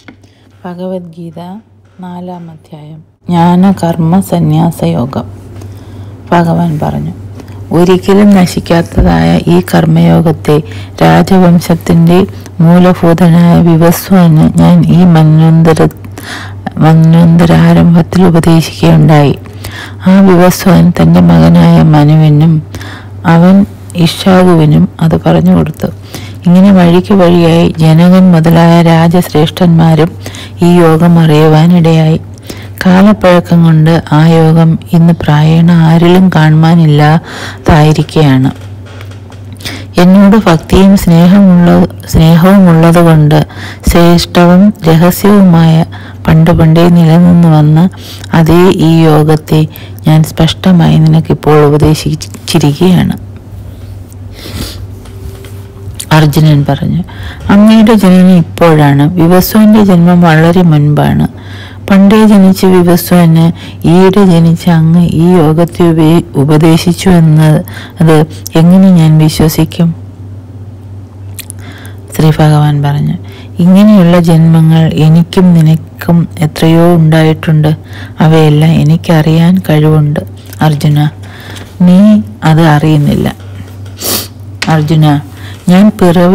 ഭഗവത്ഗീത 4-ാം അധ്യായം. ജ്ഞാനകർമ്മ സന്യാസയോഗം. ഭഗവാൻ പറഞ്ഞു, ഒരിക്കലും നശിക്കാത്തതായ ഈ കർമ്മയോഗത്തെ രാജവംശത്തിൻ്റെ മൂലഭൂതനായ വിവസ്വാന് ഞാൻ ഈ മന്വന്തരാരംഭത്തിൽ ഉപദേശിക്കുകയുണ്ടായി. ആ വിവസ്വാൻ തൻ്റെ മകനായ മനുവിനും അവൻ ഇക്ഷാകുവിനും അത് പറഞ്ഞു കൊടുത്തു. ഇങ്ങനെ വഴിക്ക് വഴിയായി ജനകൻ മുതലായ രാജശ്രേഷ്ഠന്മാരും ഈ യോഗം അറിയുവാനിടയായി. കാലപ്പഴക്കം കൊണ്ട് ആ യോഗം ഇന്ന് പ്രായേണ ആരിലും കാണുവാനില്ലാതായിരിക്കുകയാണ്. എന്നോട് ഭക്തിയും സ്നേഹവും ഉള്ളതുകൊണ്ട് ശ്രേഷ്ഠവും രഹസ്യവുമായ പണ്ടേ നിലനിന്നു വന്ന അതേ ഈ യോഗത്തെ ഞാൻ സ്പഷ്ടമായി നിനക്കിപ്പോൾ ഉപദേശിച്ചിരിക്കുകയാണ്. അർജുനൻ പറഞ്ഞു, അങ്ങയുടെ ജനനം ഇപ്പോഴാണ്. വിവസ്വാന്റെ ജന്മം വളരെ മുൻപാണ്. പണ്ടേ ജനിച്ച വിവസ്വാന് ഈയിടെ ജനിച്ച അങ്ങ് ഈ യോഗത്തെ ഉപദേശിച്ചു എന്നത് എങ്ങനെ ഞാൻ വിശ്വസിക്കും? ശ്രീ ഭഗവാൻ പറഞ്ഞു, ഇങ്ങനെയുള്ള ജന്മങ്ങൾ എനിക്കും നിനക്കും എത്രയോ ഉണ്ടായിട്ടുണ്ട്. അവയെല്ലാം എനിക്കറിയാൻ കഴിവുണ്ട്. അർജുന, നീ അത് അറിയുന്നില്ല. അർജുന, ഞാൻ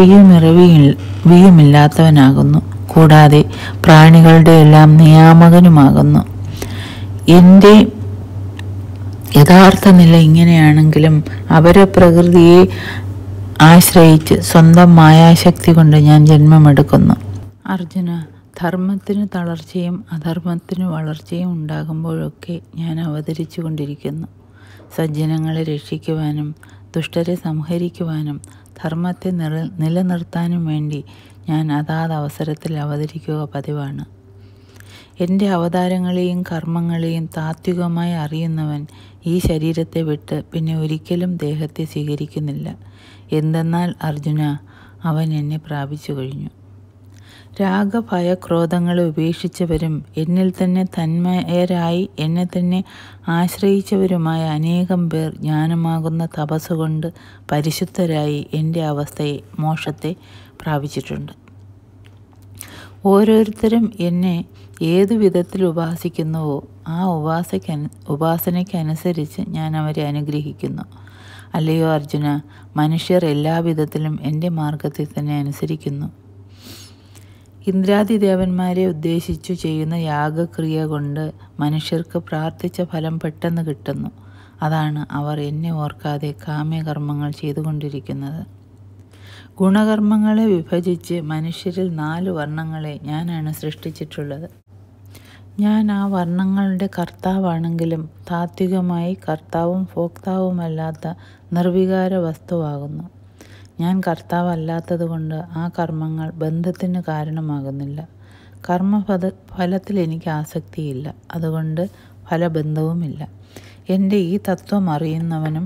പിറവിയുമില്ലാത്തവനാകുന്നു. കൂടാതെ പ്രാണികളുടെ എല്ലാം നിയാമകനുമാകുന്നു. എൻ്റെ യഥാർത്ഥ നില ഇങ്ങനെയാണെങ്കിലും അപരപ്രകൃതിയെ ആശ്രയിച്ച് സ്വന്തം മായാശക്തി കൊണ്ട് ഞാൻ ജന്മമെടുക്കുന്നു. അർജുന, ധർമ്മത്തിന് തളർച്ചയും അധർമ്മത്തിന് വളർച്ചയും ഉണ്ടാകുമ്പോഴൊക്കെ ഞാൻ അവതരിച്ചു കൊണ്ടിരിക്കുന്നു. സജ്ജനങ്ങളെ രക്ഷിക്കുവാനും ദുഷ്ടരെ സംഹരിക്കുവാനും ധർമ്മത്തെ നിലനിർത്താനും വേണ്ടി ഞാൻ അതാത് അവസരത്തിൽ അവതരിക്കുക പതിവാണ്. എൻ്റെ അവതാരങ്ങളെയും കർമ്മങ്ങളെയും താത്വികമായി അറിയുന്നവൻ ഈ ശരീരത്തെ വിട്ട് പിന്നെ ഒരിക്കലും ദേഹത്തെ സ്വീകരിക്കുന്നില്ല. എന്തെന്നാൽ അർജുന, അവൻ എന്നെ പ്രാപിച്ചു കഴിഞ്ഞു. രാഗഭയക്രോധങ്ങളെ ഉപേക്ഷിച്ചവരും എന്നിൽ തന്നെ തന്മയരായി എന്നെ തന്നെ ആശ്രയിച്ചവരുമായ അനേകം പേർ ജ്ഞാനമാകുന്ന തപസ്സുകൊണ്ട് പരിശുദ്ധരായി എൻ്റെ അവസ്ഥയെ, മോക്ഷത്തെ പ്രാപിച്ചിട്ടുണ്ട്. ഓരോരുത്തരും എന്നെ ഏതു വിധത്തിൽ ഉപാസിക്കുന്നുവോ ആ ഉപാസനയ്ക്കനുസരിച്ച് ഞാൻ അവരെ അനുഗ്രഹിക്കുന്നു. അല്ലയോ അർജുന, മനുഷ്യർ എല്ലാവിധത്തിലും എൻ്റെ മാർഗത്തെ തന്നെ അനുസരിക്കുന്നു. ഇന്ദ്രാദിദേവന്മാരെ ഉദ്ദേശിച്ചു ചെയ്യുന്ന യാഗക്രിയ കൊണ്ട് മനുഷ്യർക്ക് പ്രാർത്ഥിച്ച ഫലം പെട്ടെന്ന് കിട്ടുന്നു. അതാണ് അവർ എന്നെ ഓർക്കാതെ കാമ്യകർമ്മങ്ങൾ ചെയ്തുകൊണ്ടിരിക്കുന്നത്. ഗുണകർമ്മങ്ങളെ വിഭജിച്ച് മനുഷ്യരിൽ 4 വർണ്ണങ്ങളെ ഞാനാണ് സൃഷ്ടിച്ചിട്ടുള്ളത്. ഞാൻ ആ വർണ്ണങ്ങളുടെ കർത്താവാണെങ്കിലും താത്വികമായി കർത്താവും ഭോക്താവുമല്ലാത്ത നിർവികാര വസ്തുവാകുന്നു. ഞാൻ കർത്താവല്ലാത്തതുകൊണ്ട് ആ കർമ്മങ്ങൾ ബന്ധത്തിന് കാരണമാകുന്നില്ല. ഫലത്തിൽ എനിക്ക് ആസക്തിയില്ല, അതുകൊണ്ട് ഫലബന്ധവുമില്ല. എൻ്റെ ഈ തത്വം അറിയുന്നവനും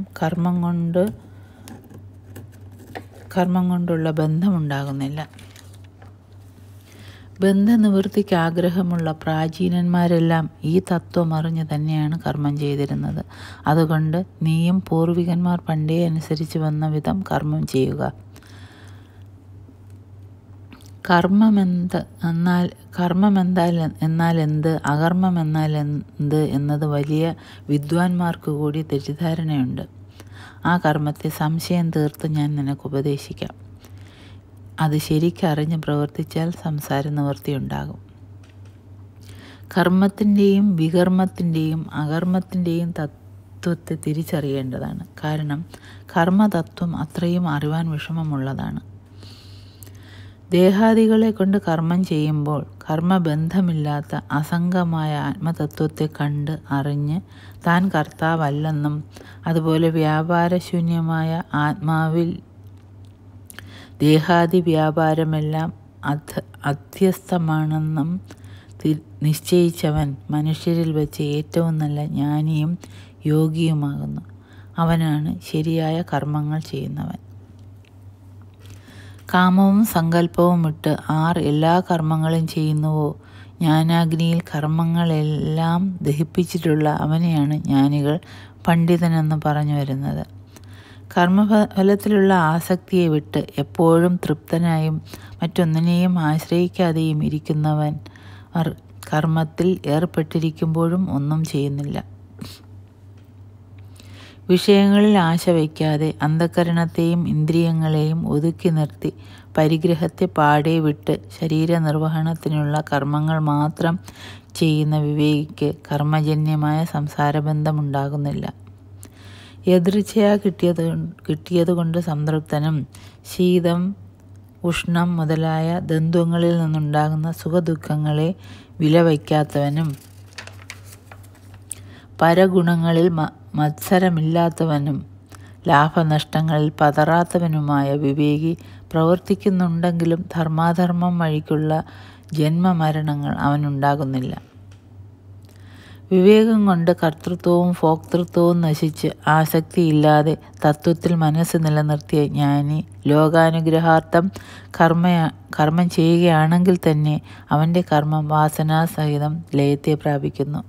കർമ്മം കൊണ്ടുള്ള ബന്ധമുണ്ടാകുന്നില്ല. ബന്ധനിവൃത്തിക്ക് ആഗ്രഹമുള്ള പ്രാചീനന്മാരെല്ലാം ഈ തത്വം അറിഞ്ഞ് തന്നെയാണ് കർമ്മം ചെയ്തിരുന്നത്. അതുകൊണ്ട് നീയും പൂർവികന്മാർ പണ്ടേ അനുസരിച്ച് വന്ന വിധം കർമ്മം ചെയ്യുക. കർമ്മം എന്നാൽ എന്ത്, അകർമ്മം എന്നാൽ എന്ത് എന്നത് വലിയ വിദ്വാൻമാർക്ക് കൂടി തെറ്റിദ്ധാരണയുണ്ട്. ആ കർമ്മത്തെ സംശയം തീർത്ത് ഞാൻ നിനക്ക് ഉപദേശിക്കാം. അത് ശരിക്കറിഞ്ഞ് പ്രവർത്തിച്ചാൽ സംസാര നിവൃത്തിയുണ്ടാകും. കർമ്മത്തിൻ്റെയും വികർമ്മത്തിൻ്റെയും അകർമ്മത്തിൻ്റെയും തത്വത്തെ തിരിച്ചറിയേണ്ടതാണ്. കാരണം കർമ്മതത്വം അത്രയും അറിവാൻ വിഷമമുള്ളതാണ്. ദേഹാദികളെ കൊണ്ട് കർമ്മം ചെയ്യുമ്പോൾ കർമ്മബന്ധമില്ലാത്ത അസംഗമായ ആത്മതത്വത്തെ കണ്ട് അറിഞ്ഞ് താൻ കർത്താവല്ലെന്നും അതുപോലെ വ്യാപാരശൂന്യമായ ആത്മാവിൽ ദേഹാദി വ്യാപാരമെല്ലാം അധ്യസ്ഥമാണെന്നും നിശ്ചയിച്ചവൻ മനുഷ്യരിൽ വെച്ച് ഏറ്റവും നല്ല ജ്ഞാനിയും യോഗിയുമാകുന്നു. അവനാണ് ശരിയായ കർമ്മങ്ങൾ ചെയ്യുന്നവൻ. കാമവും സങ്കല്പവും വിട്ട് ആർ എല്ലാ കർമ്മങ്ങളും ചെയ്യുന്നുവോ ജ്ഞാനാഗ്നിയിൽ കർമ്മങ്ങളെല്ലാം ദഹിപ്പിച്ചിട്ടുള്ള അവനെയാണ് ജ്ഞാനികൾ പണ്ഡിതനെന്ന് പറഞ്ഞു വരുന്നത്. കർമ്മഫലത്തിലുള്ള ആസക്തിയെ വിട്ട് എപ്പോഴും തൃപ്തനായും മറ്റൊന്നിനെയും ആശ്രയിക്കാതെയും ഇരിക്കുന്നവൻ കർമ്മത്തിൽ ഏർപ്പെട്ടിരിക്കുമ്പോഴും ഒന്നും ചെയ്യുന്നില്ല. വിഷയങ്ങളിൽ ആശ വയ്ക്കാതെ അന്ധഃകരണത്തെയും ഇന്ദ്രിയങ്ങളെയും ഒതുക്കി നിർത്തി പരിഗ്രഹത്തെ പാടെ വിട്ട് ശരീരനിർവഹണത്തിനുള്ള കർമ്മങ്ങൾ മാത്രം ചെയ്യുന്ന വിവേകിക്ക് കർമ്മജന്യമായ സംസാരബന്ധമുണ്ടാകുന്നില്ല. യദൃച്ഛയാ കിട്ടിയതുകൊണ്ട് സംതൃപ്തനും ശീതം, ഉഷ്ണം മുതലായ ദ്വന്ദ്വങ്ങളിൽ നിന്നുണ്ടാകുന്ന സുഖദുഃഖങ്ങളെ വിലവയ്ക്കാത്തവനും പരഗുണങ്ങളിൽ മത്സരമില്ലാത്തവനും ലാഭനഷ്ടങ്ങളിൽ പതറാത്തവനുമായ വിവേകി പ്രവർത്തിക്കുന്നുണ്ടെങ്കിലും ധർമാധർമ്മം വഴിക്കുള്ള ജന്മമരണങ്ങൾ അവനുണ്ടാകുന്നില്ല. വിവേകം കൊണ്ട് കർത്തൃത്വവും ഭോക്തൃത്വവും നശിച്ച് ആസക്തിയില്ലാതെ തത്വത്തിൽ മനസ്സ് നിലനിർത്തിയ ജ്ഞാനി ലോകാനുഗ്രഹാർത്ഥം കർമ്മം ചെയ്യുകയാണെങ്കിൽ തന്നെ അവൻ്റെ കർമ്മം വാസനാസഹിതം ലയത്തെ പ്രാപിക്കുന്നു.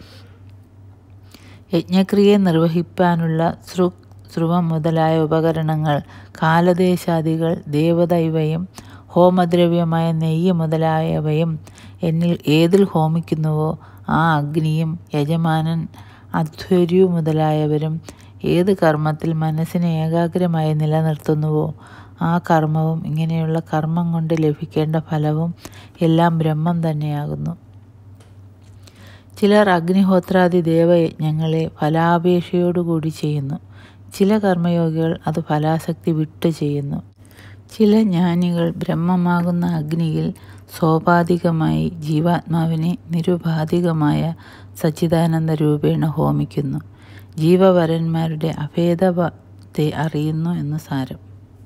യജ്ഞക്രിയയെ നിർവഹിപ്പാനുള്ള സ്രുവം മുതലായ ഉപകരണങ്ങൾ, കാലദേശാദികൾ, ദേവദൈവയും ഹോമദ്രവ്യമായ നെയ്യ് മുതലായവയും ഏതിൽ ഹോമിക്കുന്നുവോ ആ അഗ്നിയും യജമാനൻ അധ്വര്യു മുതലായവരും ഏത് കർമ്മത്തിൽ മനസ്സിനെ ഏകാഗ്രമായി നിലനിർത്തുന്നുവോ ആ കർമ്മവും ഇങ്ങനെയുള്ള കർമ്മം കൊണ്ട് ലഭിക്കേണ്ട ഫലവും എല്ലാം ബ്രഹ്മം തന്നെയാകുന്നു. ചിലർ അഗ്നിഹോത്രാദി ദേവയജ്ഞങ്ങളെ ഫലാപേക്ഷയോടുകൂടി ചെയ്യുന്നു. ചില കർമ്മയോഗികൾ അത് ഫലാസക്തി വിട്ട് ചെയ്യുന്നു. ചില ജ്ഞാനികൾ ബ്രഹ്മമാകുന്ന അഗ്നിയിൽ സോപാധികമായി ജീവാത്മാവിനെ നിരുപാധികമായ സച്ചിദാനന്ദ രൂപേണ ഹോമിക്കുന്നു. ജീവവരന്മാരുടെ അഭേദത്തെ അറിയുന്നു എന്ന് സാരം.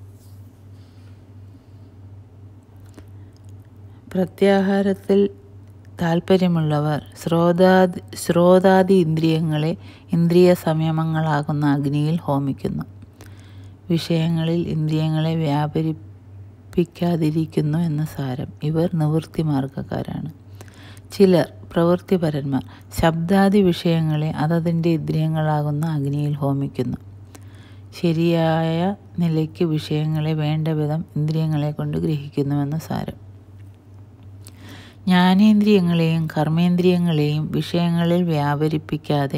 പ്രത്യാഹാരത്തിൽ താൽപ്പര്യമുള്ളവർ ശ്രോതാദി ഇന്ദ്രിയങ്ങളെ ഇന്ദ്രിയ സംയമങ്ങളാകുന്ന അഗ്നിയിൽ ഹോമിക്കുന്നു. വിഷയങ്ങളിൽ ഇന്ദ്രിയങ്ങളെ വ്യാപരിപ്പിക്കാതിരിക്കുന്നു എന്ന് സാരം. ഇവർ നിവൃത്തി മാർഗക്കാരാണ്. ചിലർ പ്രവൃത്തിപരന്മാർ ശബ്ദാദി വിഷയങ്ങളെ അതതിൻ്റെ ഇന്ദ്രിയങ്ങളാകുന്ന അഗ്നിയിൽ ഹോമിക്കുന്നു. ശരിയായ നിലയ്ക്ക് വിഷയങ്ങളെ വേണ്ട വിധം ഇന്ദ്രിയങ്ങളെ കൊണ്ട് ഗ്രഹിക്കുന്നുവെന്ന് സാരം. ജ്ഞാനേന്ദ്രിയങ്ങളെയും കർമ്മേന്ദ്രിയങ്ങളെയും വിഷയങ്ങളിൽ വ്യാപരിപ്പിക്കാതെ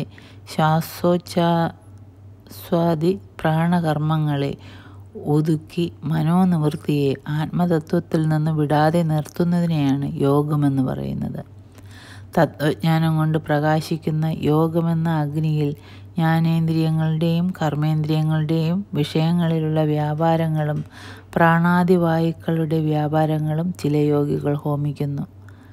ശ്വാസോച്ഛ്വാസി പ്രാണകർമ്മങ്ങളെ ഒതുക്കി മനോനിവൃത്തിയെ ആത്മതത്വത്തിൽ നിന്ന് വിടാതെ നിർത്തുന്നതിനെയാണ് യോഗമെന്ന് പറയുന്നത്. തത്വജ്ഞാനം കൊണ്ട് പ്രകാശിക്കുന്ന യോഗമെന്ന അഗ്നിയിൽ ജ്ഞാനേന്ദ്രിയങ്ങളുടെയും കർമ്മേന്ദ്രിയങ്ങളുടെയും വിഷയങ്ങളിലുള്ള വ്യാപാരങ്ങളും പ്രാണാദിവായുക്കളുടെ വ്യാപാരങ്ങളും ചില യോഗികൾ ഹോമിക്കുന്നു.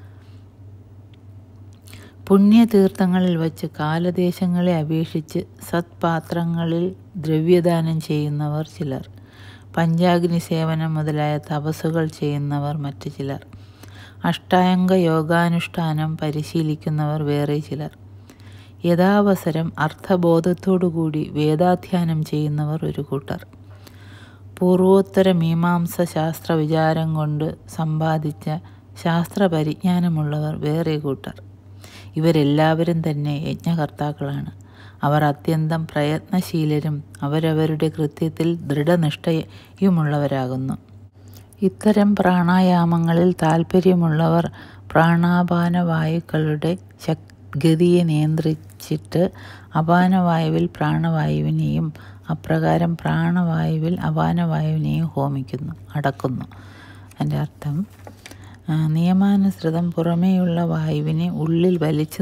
പുണ്യതീർത്ഥങ്ങളിൽ വച്ച് കാലദേശങ്ങളെ അപേക്ഷിച്ച് സത്പാത്രങ്ങളിൽ ദ്രവ്യദാനം ചെയ്യുന്നവർ ചിലർ. പഞ്ചാഗ്നി സേവനം മുതലായ തപസ്സുകൾ ചെയ്യുന്നവർ മറ്റു ചിലർ. അഷ്ടാംഗ യോഗാനുഷ്ഠാനം പരിശീലിക്കുന്നവർ വേറെ ചിലർ. യഥാവസരം അർത്ഥബോധത്തോടുകൂടി വേദാധ്യാനം ചെയ്യുന്നവർ ഒരു കൂട്ടർ. പൂർവോത്തര മീമാംസ ശാസ്ത്ര വിചാരം കൊണ്ട് സമ്പാദിച്ച ശാസ്ത്രപരിജ്ഞാനമുള്ളവർ വേറെ കൂട്ടർ. ഇവരെല്ലാവരും തന്നെ യജ്ഞകർത്താക്കളാണ്. അവർ അത്യന്തം പ്രയത്നശീലരും അവരവരുടെ കൃത്യത്തിൽ ദൃഢനിഷ്ഠയുമുള്ളവരാകുന്നു. ഇത്തരം പ്രാണായാമങ്ങളിൽ താൽപ്പര്യമുള്ളവർ പ്രാണാപാനവായുക്കളുടെ ഗതിയെ നിയന്ത്രിച്ചിട്ട് അപാനവായുവിൽ പ്രാണവായുവിനെയും അപ്രകാരം പ്രാണവായുവിൽ അപാനവായുവിനെയും അടക്കുന്നു. അതിൻ്റെ അർത്ഥം നിയമാനുസൃതം പുറമേയുള്ള വായുവിനെ ഉള്ളിൽ വലിച്ചു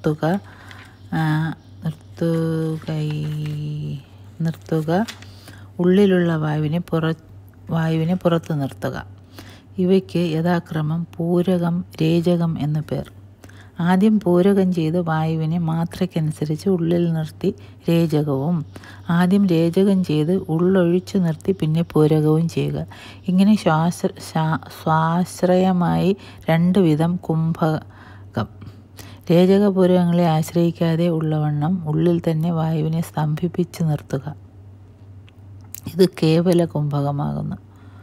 നിർത്തുക, ഉള്ളിലുള്ള വായുവിനെ പുറത്തു നിർത്തുക. ഇവയ്ക്ക് യഥാക്രമം പൂരകം, രേചകം എന്നു പേർ. ആദ്യം പൂരകം ചെയ്ത് വായുവിനെ മാത്രയ്ക്കനുസരിച്ച് ഉള്ളിൽ നിർത്തി രേചകവും, ആദ്യം രേചകം ചെയ്ത് ഉള്ളൊഴിച്ചു നിർത്തി പിന്നെ പൂരകവും ചെയ്യുക. ഇങ്ങനെ സ്വാശ്രയമായി 2 വിധം കുംഭകം. രേചകപൂരകങ്ങളെ ആശ്രയിക്കാതെ ഉള്ളവണ്ണം ഉള്ളിൽ തന്നെ വായുവിനെ സ്തംഭിപ്പിച്ച് നിർത്തുക. ഇത് കേവല കുംഭകമാകുന്നു.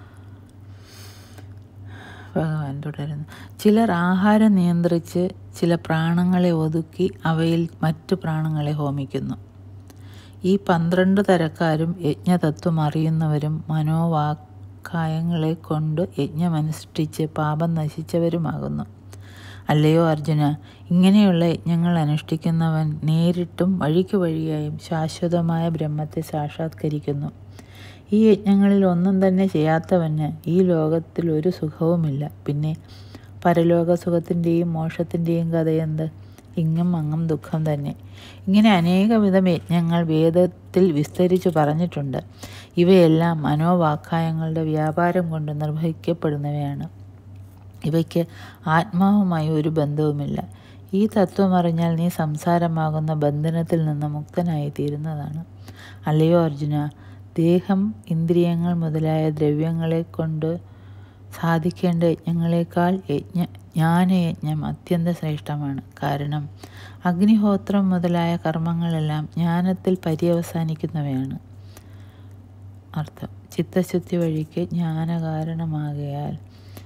ഭഗവാൻ തുടരുന്നു. ചിലർ ആഹാരം നിയന്ത്രിച്ച് ചില പ്രാണങ്ങളെ ഒതുക്കി അവയിൽ മറ്റു പ്രാണങ്ങളെ ഹോമിക്കുന്നു. ഈ 12 തരക്കാരും യജ്ഞതത്വം അറിയുന്നവരും മനോവാക്കായങ്ങളെ കൊണ്ട് യജ്ഞമനുഷ്ഠിച്ച് പാപം നശിച്ചവരുമാകുന്നു. അല്ലയോ അർജുന, ഇങ്ങനെയുള്ള യജ്ഞങ്ങൾ അനുഷ്ഠിക്കുന്നവൻ നേരിട്ടും വഴിക്ക് വഴിയായും ശാശ്വതമായ ബ്രഹ്മത്തെ സാക്ഷാത്കരിക്കുന്നു. ഈ യജ്ഞങ്ങളിൽ ഒന്നും തന്നെ ചെയ്യാത്തവന് ഈ ലോകത്തിൽ ഒരു സുഖവുമില്ല. പിന്നെ പരലോക സുഖത്തിൻ്റെയും മോക്ഷത്തിൻ്റെയും കഥയെന്ത്? ഇങ്ങും അങ്ങും ദുഃഖം തന്നെ. ഇങ്ങനെ അനേകവിധം യജ്ഞങ്ങൾ വേദത്തിൽ വിസ്തരിച്ചു പറഞ്ഞിട്ടുണ്ട്. ഇവയെല്ലാം മനോവാക്കായങ്ങളുടെ വ്യാപാരം കൊണ്ട് നിർവഹിക്കപ്പെടുന്നവയാണ്. ഇവയ്ക്ക് ആത്മാവുമായി ഒരു ബന്ധവുമില്ല. ഈ തത്വം അറിഞ്ഞാൽ നീ സംസാരമാകുന്ന ബന്ധനത്തിൽ നിന്ന് മുക്തനായി തീരുന്നതാണ്. അല്ലയോ അർജുന, ദേഹം, ഇന്ദ്രിയങ്ങൾ മുതലായ ദ്രവ്യങ്ങളെ കൊണ്ട് സാധിക്കേണ്ട യജ്ഞങ്ങളെക്കാൾ ജ്ഞാനയജ്ഞം അത്യന്തം ശ്രേഷ്ഠമാണ്. കാരണം അഗ്നിഹോത്രം മുതലായ കർമ്മങ്ങളെല്ലാം ജ്ഞാനത്തിൽ പര്യവസാനിക്കുന്നവയാണ്. അർത്ഥം: ചിത്തശുദ്ധി വഴിക്ക് ജ്ഞാനകാരണമാകയാൽ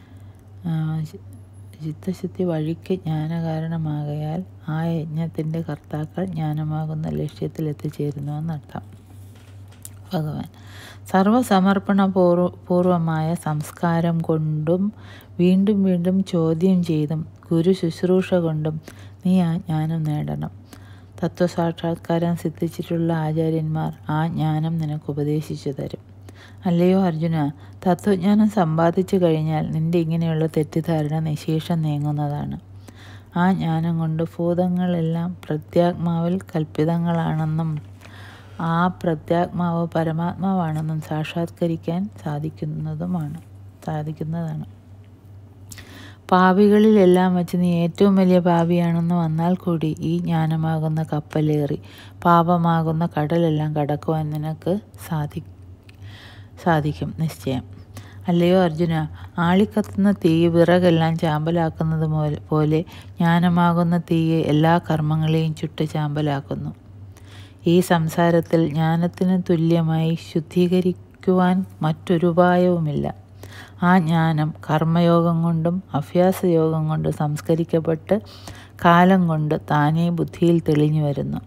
ആ യജ്ഞത്തിൻ്റെ കർത്താക്കൾ ജ്ഞാനമാകുന്ന ലക്ഷ്യത്തിൽ എത്തിച്ചേരുന്നുവെന്നർത്ഥം. ഭഗവാൻ: സർവസമർപ്പണ പൂർവമായ സംസ്കാരം കൊണ്ടും വീണ്ടും വീണ്ടും ചോദ്യം ചെയ്തും ഗുരു ശുശ്രൂഷ കൊണ്ടും നീ ആ ജ്ഞാനം നേടണം. തത്വസാക്ഷാത്കാരം സിദ്ധിച്ചിട്ടുള്ള ആചാര്യന്മാർ ആ ജ്ഞാനം നിനക്ക് ഉപദേശിച്ചു തരും. അല്ലയോ അർജുന, തത്വജ്ഞാനം സമ്പാദിച്ചു കഴിഞ്ഞാൽ നിന്റെ ഇങ്ങനെയുള്ള തെറ്റിദ്ധാരണ നിശേഷം നീങ്ങുന്നതാണ്. ആ ജ്ഞാനം കൊണ്ട് ഭൂതങ്ങളെല്ലാം പ്രത്യാത്മാവിൽ കൽപ്പിതങ്ങളാണെന്നും ആ പ്രത്യാത്മാവ് പരമാത്മാവാണെന്നും സാക്ഷാത്കരിക്കാൻ സാധിക്കുന്നതാണ്. പാപികളിലെല്ലാം വച്ച് നീ ഏറ്റവും വലിയ പാപിയാണെന്ന് വന്നാൽ കൂടി ഈ ജ്ഞാനമാകുന്ന കപ്പലേറി പാപമാകുന്ന കടലെല്ലാം കടക്കുവാൻ നിനക്ക് സാധിക്കും നിശ്ചയം. അല്ലയോ അർജുന, ആളിക്കത്തുന്ന തീ വിറകെല്ലാം ചാമ്പലാക്കുന്നത് പോലെ ജ്ഞാനമാകുന്ന തീയെ എല്ലാ കർമ്മങ്ങളെയും ചുട്ട് ചാമ്പലാക്കുന്നു. ഈ സംസാരത്തിൽ ജ്ഞാനത്തിന് തുല്യമായി ശുദ്ധീകരിക്കുവാൻ മറ്റൊരുപായവുമില്ല. ആ ജ്ഞാനം കർമ്മയോഗം കൊണ്ടും അഭ്യാസയോഗം കൊണ്ടും സംസ്കരിക്കപ്പെട്ട് കാലം കൊണ്ട് താനേ ബുദ്ധിയിൽ തെളിഞ്ഞു വരുന്നു.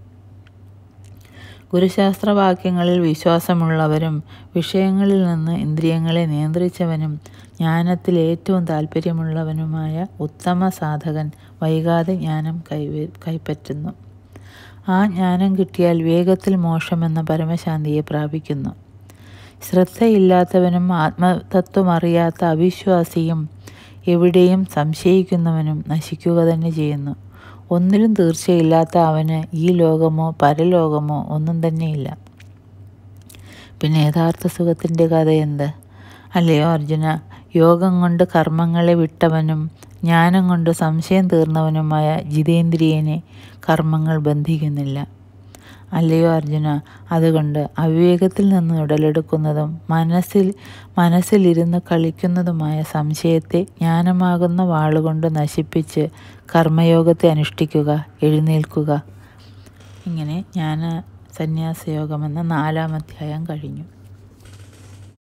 ഗുരുശാസ്ത്രവാക്യങ്ങളിൽ വിശ്വാസമുള്ളവരും വിഷയങ്ങളിൽ നിന്ന് ഇന്ദ്രിയങ്ങളെ നിയന്ത്രിച്ചവനും ജ്ഞാനത്തിൽ ഏറ്റവും താല്പര്യമുള്ളവനുമായ ഉത്തമ സാധകൻ വൈകാതെ ജ്ഞാനം കൈപ്പറ്റുന്നു. ആ ജ്ഞാനം കിട്ടിയാൽ വേഗത്തിൽ മോക്ഷമെന്ന പരമശാന്തിയെ പ്രാപിക്കുന്നു. ശ്രദ്ധയില്ലാത്തവനും ആത്മതത്വമറിയാത്ത അവിശ്വാസിയും എവിടെയും സംശയിക്കുന്നവനും നശിക്കുക തന്നെ ചെയ്യുന്നു. ഒന്നിലും തീർച്ചയില്ലാത്ത അവന് ഈ ലോകമോ പരലോകമോ ഒന്നും തന്നെയില്ല. പിന്നെ യഥാർത്ഥ സുഖത്തിൻ്റെ കഥയെന്ത്? അല്ലയോ അർജുന, യോഗം കൊണ്ട് കർമ്മങ്ങളെ വിട്ടവനും ജ്ഞാനം കൊണ്ട് സംശയം തീർന്നവനുമായ ജിതേന്ദ്രിയനെ കർമ്മങ്ങൾ ബന്ധിക്കുന്നില്ല. അല്ലയോ അർജുന, അതുകൊണ്ട് അവിവേകത്തിൽ നിന്ന് ഉടലെടുക്കുന്നതും മനസ്സിലിരുന്ന് കളിക്കുന്നതുമായ സംശയത്തെ ജ്ഞാനമാകുന്ന വാളുകൊണ്ട് നശിപ്പിച്ച് കർമ്മയോഗത്തെ അനുഷ്ഠിക്കുക, എഴുന്നേൽക്കുക. ഇങ്ങനെ ജ്ഞാന സന്യാസയോഗം എന്ന 4-ാം അധ്യായം കഴിഞ്ഞു.